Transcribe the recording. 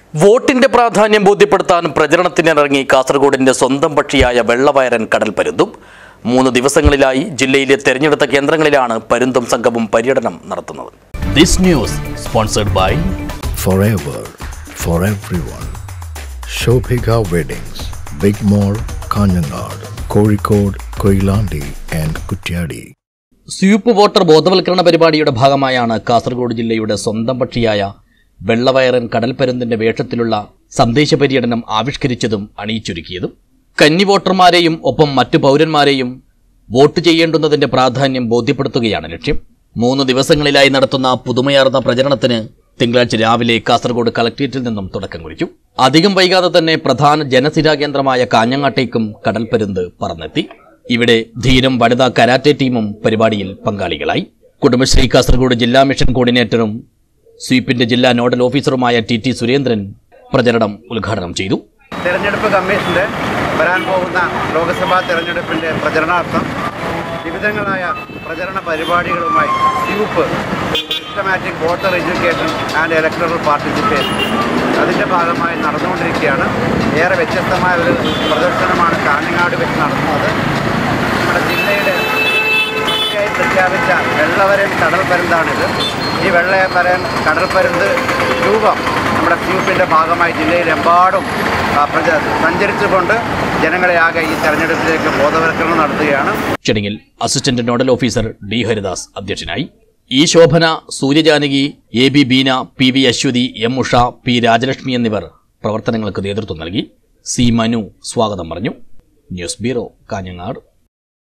വോട്ടിന്റെ പ്രാധാന്യം ബോധ്യപ്പെടുത്താൻ പ്രചരണത്തിനിറങ്ങി കാസർഗോഡിന്റെ സ്വന്തം പക്ഷിയായ വെള്ളവയറൻ കടൽപ്പരുന്തും 3 ദിവസങ്ങളിലായി ജില്ലയിലെ തെരഞ്ഞെടുത്ത കേന്ദ്രങ്ങളിലാണ് പരുന്തും സംഘവും പര്യടനം നടത്തുന്നത്. This news sponsored by Forever for everyone. Shobhika Weddings, Big Mall, Kanyanad, Kozhikode, Koilandi and Kutyadi. SVEEP voter ബോധവൽക്കരണ പരിപാടിയുടെ ഭാഗമായാണ് കാസർഗോഡ് ജില്ലയുടെ സ്വന്തം പക്ഷിയായ വെള്ളവയറൻ കടൽപ്പരുന്തിന്റെ വേഷത്തിലുള്ള സന്ദേശ പര്യടനം ആവിഷ്കരിച്ചതും അണിയിച്ചൊരുക്കിയതും. കന്നി വോട്ടർമാരെയും ഒപ്പം മറ്റു പൗരന്മാരെയും വോട്ട് ചെയ്യേണ്ടുന്നതിന്റെ പ്രാധാന്യം ബോധ്യപ്പെടുത്തുകയാണ് ലക്ഷ്യം. 3 ദിവസങ്ങളിലായി നടത്തുന്ന പുതുമയാർന്ന പ്രചരണത്തിന് തിങ്കളാഴ്ച രാവിലെ കാസർഗോഡ് കളക്ട്രേറ്റിൽ നിന്നും തുടക്കം കുറിച്ചു. അധികം വൈകാതെ തന്നെ പ്രധാന ജനസിരാ കേന്ദ്രമായ കാഞ്ഞങ്ങാട്ടേക്കും കടൽപ്പരുന്ത് പറന്നെത്തി. ഇവിടെ ധീരം വനിതാ കരാറ്റെ ടീമും പരിപാടിയിൽ പങ്കാളികളായി. കുടുംബശ്രീ കാസർഗോഡ് ജില്ലാ മിഷൻ കോർഡിനേറ്ററും സ്വീപ്പിന്റെ ജില്ലാ നോഡൽ ഓഫീസറുമായ ടി സുരേന്ദ്രൻ പ്രചരണം ഉദ്ഘാടനം ചെയ്തു. തെരഞ്ഞെടുപ്പ് കമ്മീഷന്റെ വരാൻ പോകുന്ന ലോക്സഭാ തെരഞ്ഞെടുപ്പിന്റെ പ്രചരണാർത്ഥം വിവിധങ്ങളായ പ്രചരണ പരിപാടികളുമായി SVEEP systematic voter education and electoral participation അതിൻ്റെ ഭാഗമായി നടന്നുകൊണ്ടിരിക്കുകയാണ്. ഏറെ വ്യത്യസ്തമായ ഒരു പ്രദർശനമാണ് കാഞ്ഞങ്ങാട് വെച്ച് നടത്തുന്നത്. നമ്മുടെ ജില്ലയുടെ മുഖ്യമായി പ്രഖ്യാപിച്ച വെള്ളവരൻ കടൽപ്പരുന്താണിത്. ഈ വെള്ളവരൻ കടൽപ്പരുന്ത് രൂപം നമ്മുടെ സ്വീപ്പിൻ്റെ ഭാഗമായി ജില്ലയിലെമ്പാടും സഞ്ചരിച്ചുകൊണ്ട് ജനങ്ങളെ ആകെ ഈ തെരഞ്ഞെടുപ്പിലേക്ക് ബോധവൽക്കരണം നടത്തുകയാണ്. ചടങ്ങിൽ assistant nodal officer D Haridas അധ്യക്ഷനായി. E Shobhana, Suryajanaki, A B Beena, P V Aswathy, M Usha, P Rajalakshmi എന്നിവർ പ്രവർത്തനങ്ങൾക്ക് നേതൃത്വം നൽകി. സി മനു സ്വാഗതം പറഞ്ഞു. News bureau, Kanhangad.